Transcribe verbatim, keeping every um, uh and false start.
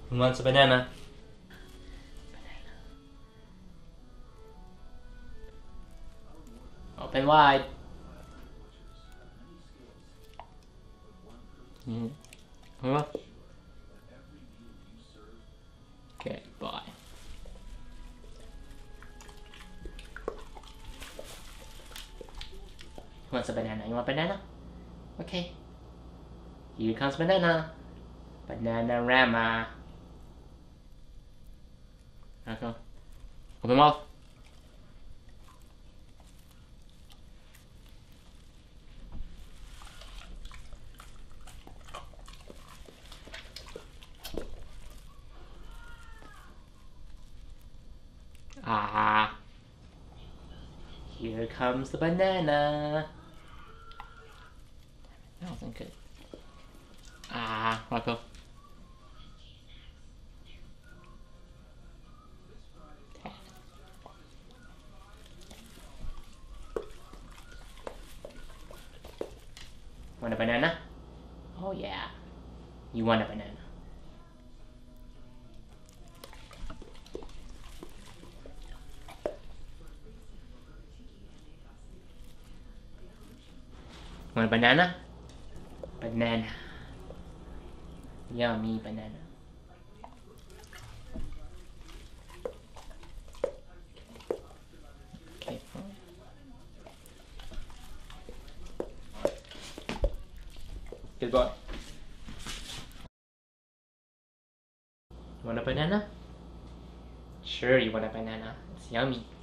Who wants a banana? Open wide. Mm. Huh? Okay, bye. Who wants a banana? You want banana? Okay. Here comes banana. Banana Rama. Rocko. Open mouth. Ah. Here comes the banana. That wasn't good. Ah, Rocko. Want a banana? Oh yeah. You want a banana. Want a banana? Banana. Yummy banana. Okay. Good boy. Want a banana? Sure you want a banana. It's yummy.